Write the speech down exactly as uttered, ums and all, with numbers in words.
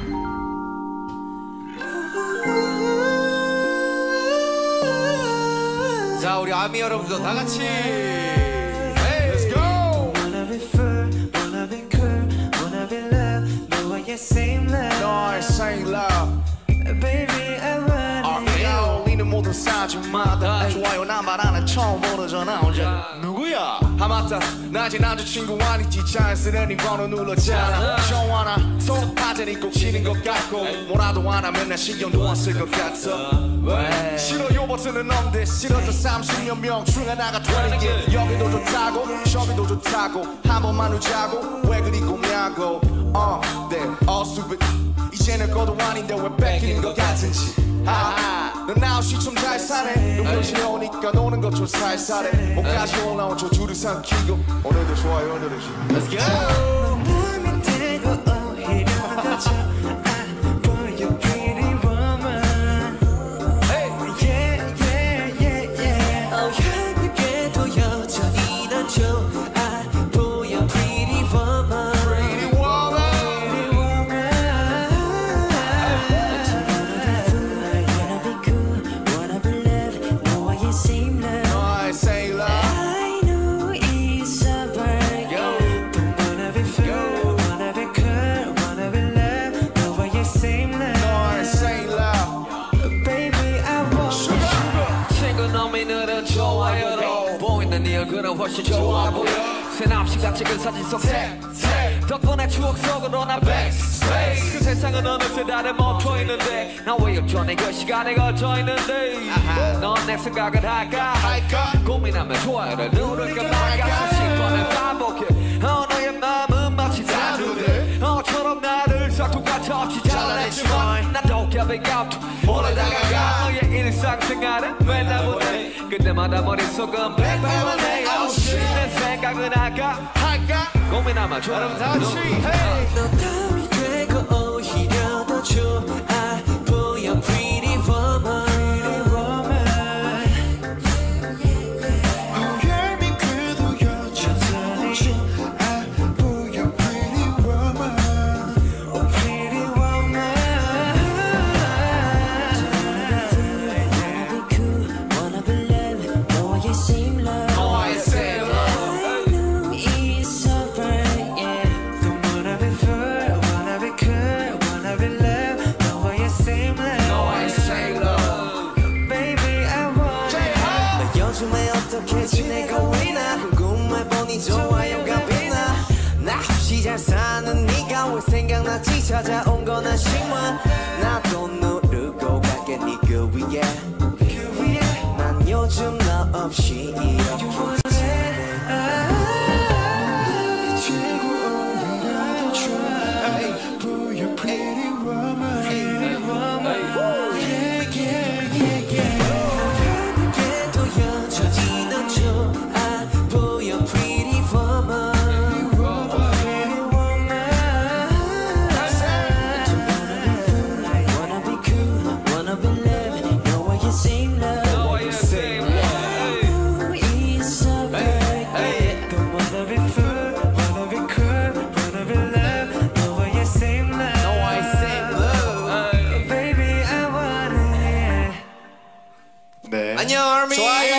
자, 우리 아미 여러분도 다 같이 Let's go. Wanna be full, wanna be cool, wanna be love. 너와의 same love. 너의 same love. Baby, I want it. 어울리는 모든 사진마다 좋아요 나 말 안 해 처음으로 전화 오자. 누구야? 아 맞다, 낮에 남자친구 아니지. 자연스레 번호 눌렀잖아. 좋아나 속 빠져니 꼭 치는 것 같고 뭐라도 안 하면 나 신경도 안 쓸 것 같아. 왜? 싫어요 버튼은 없는데 싫어져 삼십여 명 중 하나가 이십 개. 여기도 좋다고 저기도 좋다고 한 번만 울자고 왜 그리 고냐고. 어, 네, all stupid. 이제는 거도 아닌데 왜 뺏기는 것 같은지. 아, 넌 아웃이 좀 잘 사네. 눈부시 오니까 노는 것 좀 살살해. 목까지 올라온 저 줄을 삼키고 오늘도 좋아요 오늘도 좋아. Let's go. 맘이 되고 오히려 다쳐. 그는 훨씬 좋아 보여. 새남신 같이 그 사진 속 색 덕분에 추억 속으로 난 backspace. 그 세상은 어느새 다들 멈춰있는데 난 왜 여전히 그 시간에 걸쳐있는데 넌 내 생각을 할까 고민하면 좋아요를 누를까 말까 수십 번을 반복해. 어 너의 마음은 마치 단두대 어처럼 나를 싹둑같이 없이 잘라냈지만 난 도깨비 감투 몰래 다가가 너의 일상생활은 맨날 보내. 그때마다 머릿속은 백발만해. 내 생각은 할까 할까 고민하면 좋아. 여러분 다 같이 너 땀이 되고 오히려 더 좋아 보여 pretty woman. 어울림이 그래도 여전히 좋아 보여 pretty woman. Oh pretty woman. Wanna be cool, wanna be love. 너와의 same love. 너와의 same love. 지내고 있나 궁금해 보니 좋아요가 빛나. 나 없이 잘 사는 네가 왜 생각나지. 찾아온 건 한심한 나도 누르고 갈게 네 그 위에 난 요즘 너 없이 이렇게 최고 오히려 좋아 보여 pretty woman. Pretty woman. Yeah yeah yeah yeah. 안녕 아미.